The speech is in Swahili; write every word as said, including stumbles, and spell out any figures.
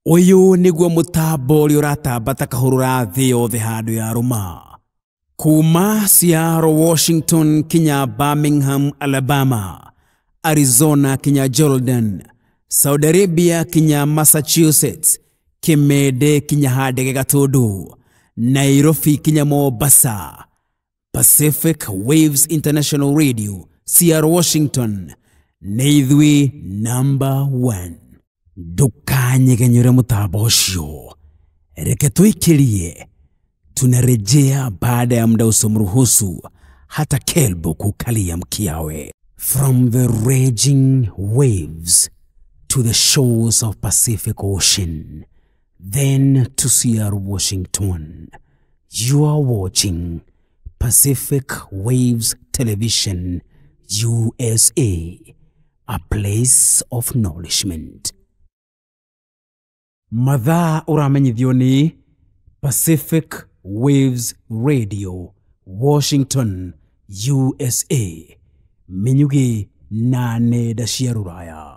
Uyu niguo mutambo uri uratambata kahurura thi yothe handu ya ruma. Kuma Seattle, Washington, kinya Birmingham, Alabama, Arizona, kinya Jordan, Saudi Arabia, kinya Massachusetts, Kimede, kinya Hadege Gatodo, Nairobi, kinya Mombasa, Pacific Waves International Radio, Seattle, Washington, Naithwi number one. Dukanyeganyure mutambo ucio. Reke tuikirie. Tunarejea baada ya muda usomruhusu hata kelbo kukalia mkiawe. From the raging waves to the shores of Pacific Ocean, then to Seattle, Washington. You are watching Pacific Waves Television U S A, a place of nourishment. Mathaa uramenyithio ni Pacific Waves Radio, Washington, U S A. Minyugi nane da cia ruraya.